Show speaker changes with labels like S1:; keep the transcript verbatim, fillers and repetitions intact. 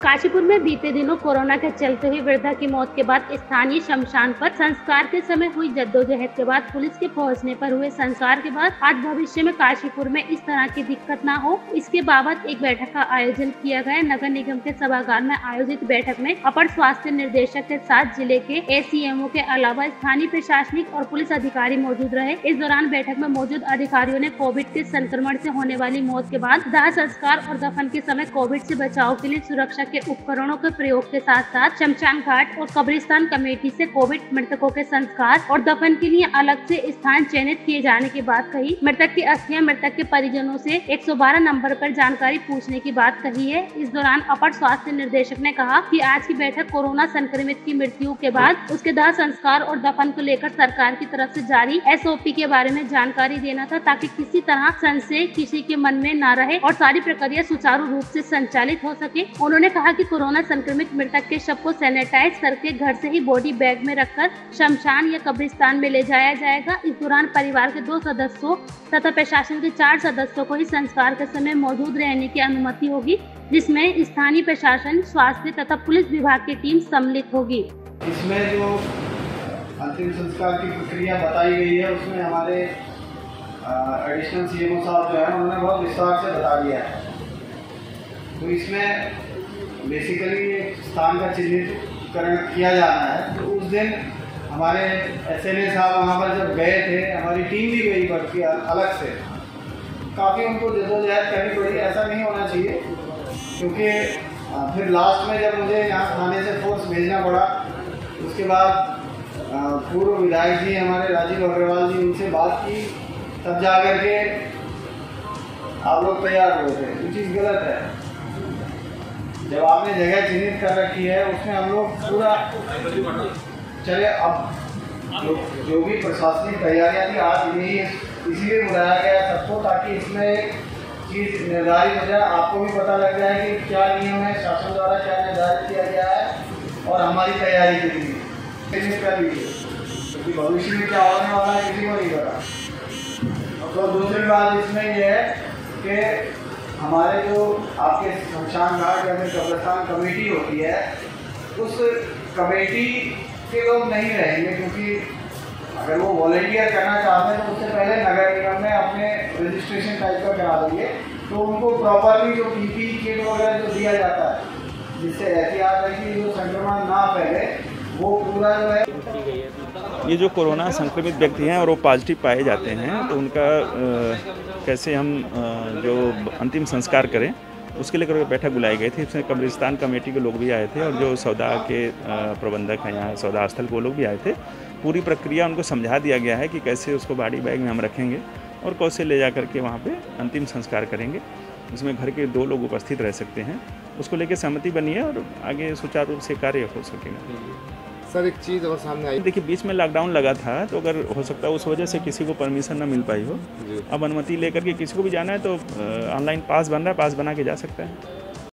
S1: काशीपुर में बीते दिनों कोरोना के चलते हुई वृद्धा की मौत के बाद स्थानीय शमशान पर संस्कार के समय हुई जद्दोजहद के बाद पुलिस के पहुंचने पर हुए संस्कार के बाद आज भविष्य में काशीपुर में इस तरह की दिक्कत न हो, इसके बाबत एक बैठक का आयोजन किया गया। नगर निगम के सभागार में आयोजित बैठक में अपर स्वास्थ्य निर्देशक के साथ जिले के एसीएमओ के अलावा स्थानीय प्रशासनिक और पुलिस अधिकारी मौजूद रहे। इस दौरान बैठक में मौजूद अधिकारियों ने कोविड के संक्रमण से होने वाली मौत के बाद दाह संस्कार और दफन के समय कोविड से बचाव के लिए सुरक्षा के उपकरणों के प्रयोग के साथ साथ शमशान घाट और कब्रिस्तान कमेटी से कोविड मृतकों के संस्कार और दफन के लिए अलग से स्थान चयनित किए जाने की बात कही। मृतक की अस्थियां मृतक के परिजनों से एक सौ बारह नंबर पर जानकारी पूछने की बात कही है। इस दौरान अपर स्वास्थ्य निर्देशक ने कहा कि आज की बैठक कोरोना संक्रमित की मृत्यु के बाद उसके दाह संस्कार और दफन को लेकर सरकार की तरफ से जारी एसओपी के बारे में जानकारी देना था, ताकि किसी तरह संशय किसी के मन में न रहे और सारी प्रक्रिया सुचारू रूप से संचालित हो सके। उन्होंने कहा कि कोरोना संक्रमित मृतक के शव को सैनिटाइज करके घर से ही बॉडी बैग में रखकर शमशान या कब्रिस्तान में ले जाया जाएगा। इस दौरान परिवार के दो सदस्यों तथा प्रशासन के चार सदस्यों को ही संस्कार के समय मौजूद रहने की अनुमति होगी, जिसमें स्थानीय प्रशासन, स्वास्थ्य तथा पुलिस विभाग की टीम सम्मिलित होगी।
S2: इसमें जो अंतिम संस्कार की प्रक्रिया बताई गई है उसमें हमारे एडिशनल सीएमओ साहब जो है उन्होंने बहुत विस्तार से बता दिया है। तो इसमें बेसिकली एक स्थान का चिन्हितकरण किया जाना है। तो उस दिन हमारे एसएनए साहब वहाँ पर जब गए थे, हमारी टीम भी गई बल्कि अलग से, काफ़ी उनको जद्दोजहद करनी पड़ी। ऐसा नहीं होना चाहिए, क्योंकि फिर लास्ट में जब मुझे यहाँ थाने से फोर्स भेजना पड़ा, उसके बाद पूर्व विधायक जी हमारे राजीव अग्रवाल जी, उनसे बात की, तब जा कर के आप लोग तैयार हुए थे। ये चीज़ गलत है। जब आपने जगह चिन्हित कर रखी है उसमें हम लोग पूरा चले। अब जो, जो भी प्रशासनिक तैयारियां थी, आज यही इसीलिए बुलाया गया सबको, ताकि इसमें एक चीज़ निर्धारित हो जाए, आपको भी पता लग जाए कि क्या नियम है, शासन द्वारा क्या निर्धारित किया गया है और हमारी तैयारी के लिए चिन्हित कर लीजिए, क्योंकि भविष्य में क्या होने वाला है किसी को नहीं पता। तो दूसरी बात इसमें यह है कि हमारे जो आपके शमशान घाट या फिर कब्रिस्तान कमेटी होती है, उस कमेटी के लोग नहीं रहेंगे, क्योंकि अगर वो वॉलंटियर करना चाहते हैं तो उससे पहले नगर निगम में अपने रजिस्ट्रेशन टाइप का करा देंगे। तो उनको प्रॉपरली जो पीपी किट वगैरह जो दिया जाता है, जिससे एहतियात है कि जो संक्रमण ना फैले, वो पूरा जो है।
S3: ये जो कोरोना संक्रमित व्यक्ति हैं और वो पॉजिटिव पाए जाते हैं, तो उनका आ, कैसे हम आ, जो अंतिम संस्कार करें, उसके लेकर बैठक बुलाई गई थी। इसमें कब्रिस्तान कमेटी के लोग भी आए थे और जो सौदा के प्रबंधक हैं यहाँ सौदा स्थल को लोग भी आए थे। पूरी प्रक्रिया उनको समझा दिया गया है कि कैसे उसको बॉडी बैग में हम रखेंगे और कैसे ले जा करके वहाँ पे अंतिम संस्कार करेंगे। उसमें घर के दो लोग उपस्थित रह सकते हैं, उसको लेकर सहमति बनी है और आगे सुचारू रूप से कार्य हो सकेगा।
S4: सर, एक चीज़ और सामने आई,
S3: देखिए बीच में लॉकडाउन लगा था, तो अगर हो सकता है उस वजह से किसी को परमिशन ना मिल पाई हो। अब अनुमति लेकर के किसी को भी जाना है तो ऑनलाइन पास बन रहा है, पास बना के जा सकता है।